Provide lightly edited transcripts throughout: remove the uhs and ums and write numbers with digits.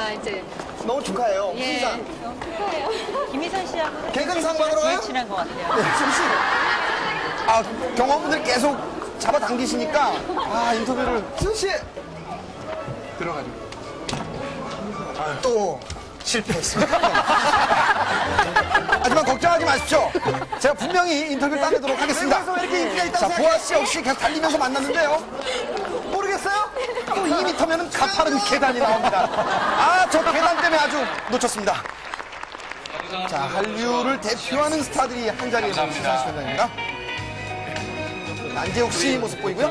이제. 너무 축하해요. 예. 신상. 너무 축하해요. 김희선 씨하고 개근상방으로 제일 친한 것 같아요. 네, 승 씨. 경호원분들 계속 잡아당기시니까, 인터뷰를. 승 씨! 들어가지고. 또 실패했습니다. 하지만 걱정하지 마십시오. 제가 분명히 인터뷰를 따내도록 하겠습니다. 자, 보아 씨 역시 계속 달리면서 만났는데요. 모르겠어요? 또 2m면은 가파른 계단이 나옵니다. 저 계단 때문에 아주 놓쳤습니다. 자, 한류를 대표하는 스타들이 한 자리에 모인 시상식입니다. 안재욱 씨 모습 보이고요.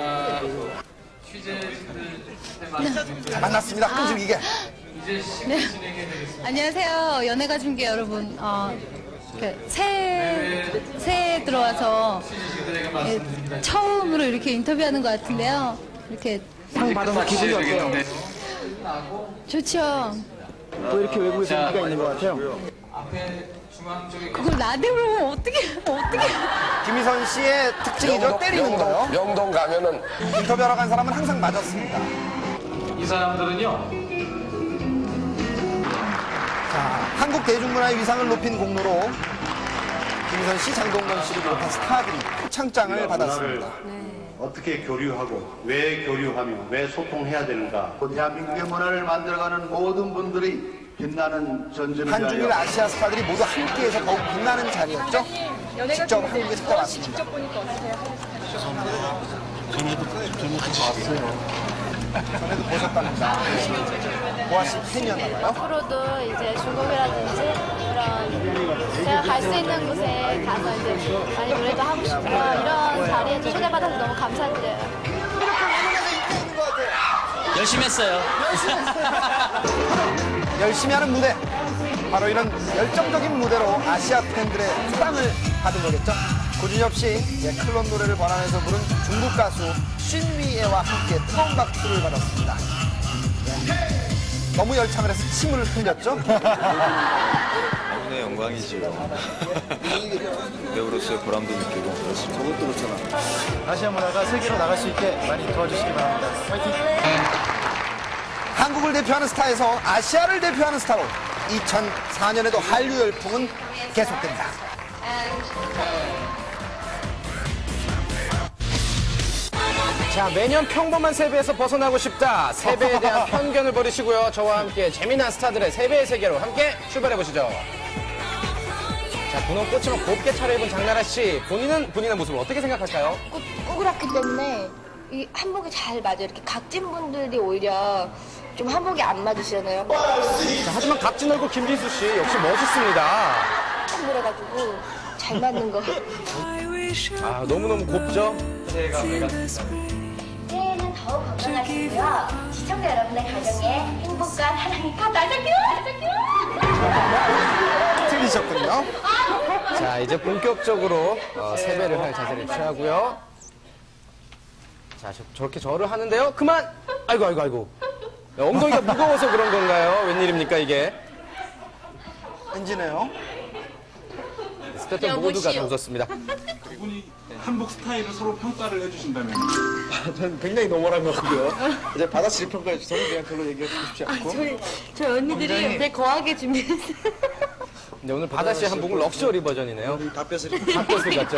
자, 만났습니다. 끈질기게. 네. 안녕하세요. 연예가 중계 여러분. 새해 들어와서 처음으로 이렇게 인터뷰하는 것 같은데요. 이렇게 상 받아서 기분이 어때요? 좋죠. 또 이렇게 외국에서 인기가 있는 것 같아요. 그걸 라디오로 어떻게. 김희선 씨의 특징이죠. 때리는 거요. 명동 가면은 인터뷰하러 간 사람은 항상 맞았습니다. 이 사람들은요. 자, 한국 대중문화의 위상을 높인 공로로 김희선 씨, 장동건 씨를 비롯한 스타들이 표창장을 받았습니다. 어떻게 교류하고 왜 교류하며 왜 소통해야 되는가. 대한민국의 문화를 만들어가는 모든 분들이 빛나는 전쟁을 한중일 아시아 스타들이 모두 함께해서 더욱 빛나는 자리였죠. 직접 한국에 찾아왔습니다. 직접 보니까 어떠세요? 전에도 보셨답니다. 보아 씨 팬이었나 봐요. 앞으로도 이제 중국이라든지 이런 제가 갈 수 있는 곳에 가서 이제 많이 노래도 하고 싶고요. 이런 자리에 초대받아서 너무 감사드려요. 열심히 했어요. 열심히 하는 무대. 바로 이런 열정적인 무대로 아시아 팬들의 사랑을 받은 거겠죠. 고준엽 씨, 클론 노래를 번안해서 부른 중국 가수 쉰위에와 함께 뜨거운 박수를 받았습니다. 너무 열창을 해서 침을 흘렸죠. 너무나 영광이지요. 배우로서의 보람도 느끼고 그렇습니다. 저것도 그렇잖아. 아시아 문화가 세계로 나갈 수 있게 많이 도와주시기 바랍니다. 화이팅! 한국을 대표하는 스타에서 아시아를 대표하는 스타로 2004년에도 한류 열풍은 계속됩니다. 자, 매년 평범한 세배에서 벗어나고 싶다. 세배에 대한 편견을 버리시고요. 저와 함께 재미난 스타들의 세배의 세계로 함께 출발해보시죠. 자, 분홍 꽃처럼 곱게 차려입은 장나라 씨. 본인의 모습을 어떻게 생각할까요? 꾸그랗기 때문에 이 한복이 잘 맞아요. 이렇게 각진 분들이 오히려 좀 한복이 안 맞으시잖아요. 자, 하지만 각진 얼굴 김진수 씨 역시 멋있습니다. 딱 그래가지고 잘 맞는 거. 너무너무 곱죠? 새해에는 더욱 건강하시고요. 시청자 여러분의 가정에 행복과 사랑이 가득하세요. 틀리셨군요. 자, 이제 본격적으로 세배를 할 자세를 취하고요. 자, 저렇게 절을 하는데요. 그만! 아이고. 엉덩이가 무거워서 그런 건가요? 웬일입니까, 이게? 왠지네요. 스태프 모두가 다 웃었습니다. 이분이 한복 스타일을 서로 평가를 해주신다면? 저는 굉장히 노멀한 것 같고요. 이제 바다씨를 평가해 주셔서 저는 그냥 별로 얘기하고 싶지 않고. 저희 언니들이 되게 거하게 준비했어요. 근데 오늘 바다씨 한복은 럭셔리 버전이네요. 다 뺏을 같죠?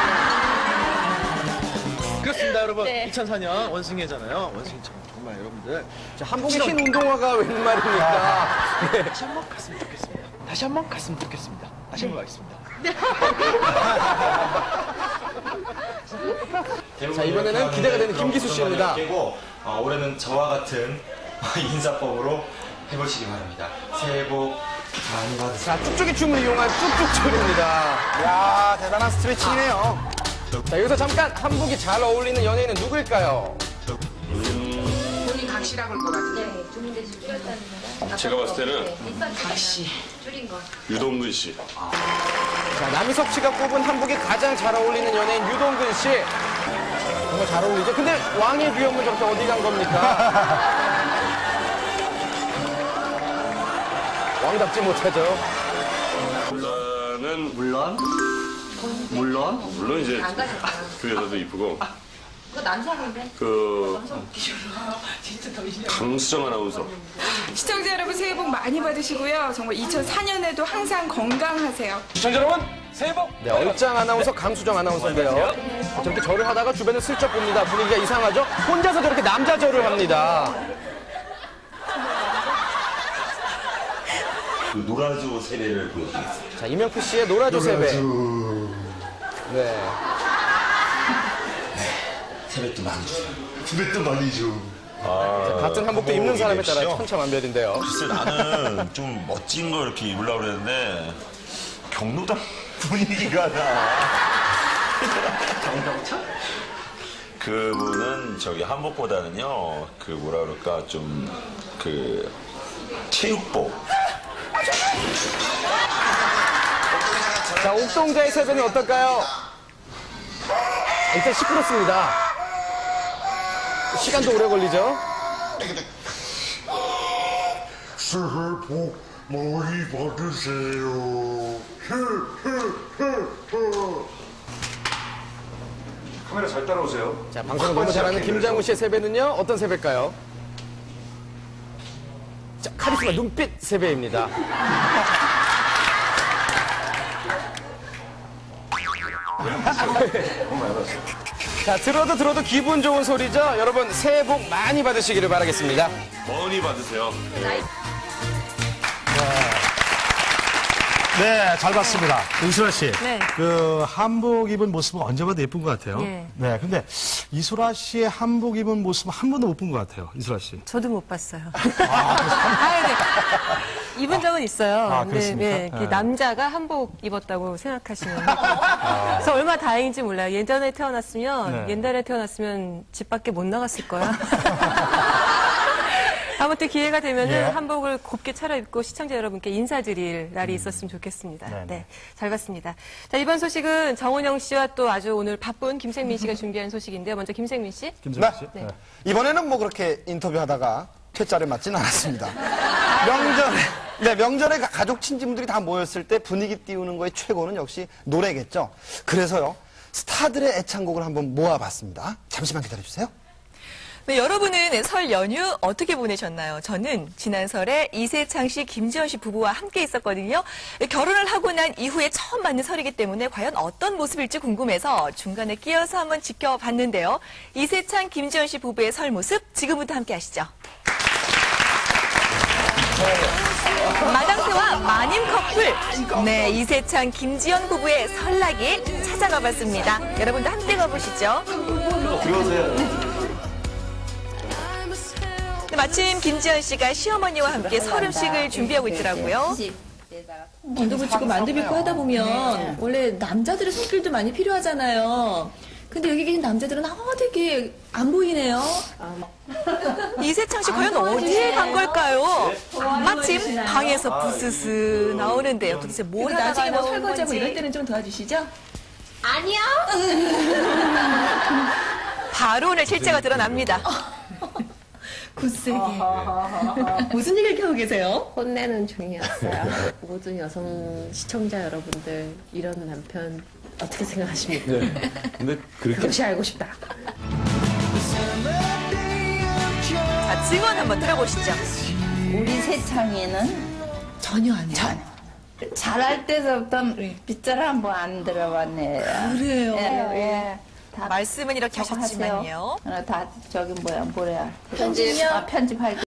그렇습니다, 여러분. 네. 2004년 원숭이잖아요. 원숭이처럼 정말 여러분들. 자, 한복에 흰 운동화가 웬 말입니까? 네. 다시 한번 갔으면 좋겠습니다. 다시 한번 갔으면 좋겠습니다. 다시 한번 가겠습니다. 자, 이번에는 기대가 되는 김기수 씨입니다. 올해는 저와 같은 인사법으로 해보시기 바랍니다. 새해 복 많이 받으세요. 자, 쭉쭉이 춤을 이용한 쭉쭉줄입니다. 이야, 대단한 스트레칭이네요. 자, 여기서 잠깐 한복이 잘 어울리는 연예인은 누구일까요? 본인 각시라고 할 것 같은데. 네, 주민대 씨 줄였다는 제가 봤을 때는 각시. 줄인 거. 유동근 씨. 자, 남희석 씨가 꼽은 한복이 가장 잘 어울리는 연예인 유동근 씨. 정말 잘 어울리죠? 근데 왕의 비염은 저렇게 어디 간 겁니까? 왕답지 못하죠. 물론 이제 그 여자도 이쁘고 강수정 아나운서. 시청자 여러분 새해 복 많이 받으시고요. 정말 2004년에도 항상 건강하세요. 시청자 여러분, 새해 복! 네, 얼짱 아나운서, 강수정 아나운서인데요. 저렇게 절을 하다가 주변을 슬쩍 봅니다. 분위기가 이상하죠? 혼자서 저렇게 남자 절을 합니다. 그 노라조 세례를 보여드리겠습니다. 자, 이명필 씨의 노라조 세배. 네. 세뱃돈 많이 주세요. 세뱃돈 많이 줘. 같은 한복도 입는 사람에 따라 천차만별인데요. 글쎄, 나는 좀 멋진 거 이렇게 입으려고 그랬는데 경로당 분위기가 정동철? 그분은 저기 한복보다는요, 그 뭐라 그럴까, 좀 그 체육복. 자, 옥동자의 세배는 어떨까요? 일단 시끄럽습니다. 시간도 오래 걸리죠? 새해 복 많이 받으세요. 카메라 잘 따라오세요. 자, 방송을 너무 잘하는 김장우 씨의 세배는요, 어떤 세배일까요? 자, 카리스마 눈빛 세배입니다. 자, 들어도 기분 좋은 소리죠? 여러분, 새해 복 많이 받으시기를 바라겠습니다. 많이 받으세요. 네, 잘 봤습니다. 이소라 씨. 네. 그 한복 입은 모습은 언제 봐도 예쁜 것 같아요. 네. 네, 근데 이소라 씨의 한복 입은 모습은 한 번도 못 본 것 같아요. 이소라 씨. 저도 못 봤어요. 네. 입은 적은 있어요. 그렇습니까? 네. 남자가 한복 입었다고 생각하시면. 그래서 얼마나 다행인지 몰라요. 옛날에 태어났으면 집 밖에 못 나갔을 거야. 아무튼 기회가 되면은 한복을 곱게 차려입고 시청자 여러분께 인사드릴 날이 있었으면 좋겠습니다. 네, 잘 봤습니다. 자, 이번 소식은 정은영 씨와 또 아주 오늘 바쁜 김생민 씨가 준비한 소식인데요. 먼저 김생민 씨. 김생민 씨. 네. 이번에는 뭐 그렇게 인터뷰하다가 퇴짜를 맞진 않았습니다. 명절에 가족 친지분들이 다 모였을 때 분위기 띄우는 거의 최고는 역시 노래겠죠. 그래서요, 스타들의 애창곡을 한번 모아봤습니다. 잠시만 기다려주세요. 네, 여러분은 설 연휴 어떻게 보내셨나요? 저는 지난 설에 이세창 씨, 김지현 씨 부부와 함께 있었거든요. 결혼을 하고 난 이후에 처음 맞는 설이기 때문에 과연 어떤 모습일지 궁금해서 중간에 끼어서 한번 지켜봤는데요. 이세창, 김지현 씨 부부의 설 모습 지금부터 함께 하시죠. 마당새와 마님 커플. 네, 이세창, 김지현 부부의 설나기 찾아가 봤습니다. 여러분도 함께 가보시죠. 들어오세요. 마침 김지현 씨가 시어머니와 함께 설 음식을 준비하고 있더라고요. 만두 붙이고 만두 빚고 하다 보면 원래 남자들의 손길도 많이 필요하잖아요. 근데 여기 계신 남자들은 되게 안 보이네요. 이세창 씨 과연 어디에 간 걸까요? 마침 방에서 부스스 나오는데요. 도대체 뭘 하다가 나중에 뭐 나온 설거지하고 건지. 이럴 때는 좀 도와주시죠? 아니요. 바로 오늘 실체가 드러납니다. 굳세게. 무슨 얘기를 이렇게 하고 계세요? 혼내는 중이었어요. 모든 여성 시청자 여러분들, 이런 남편 어떻게 생각하십니까? 네. 근데 그렇게. 그것이 알고 싶다. 자, 증언 한번 들어보시죠. 우리 세창이는 전혀 안 해요. 잘할 때서부터 빗자루 한 번 안 들어봤네. 그래요? 예. 다 말씀은 이렇게 하셨지만요. 다 저기 뭐야. 편집요? 편집할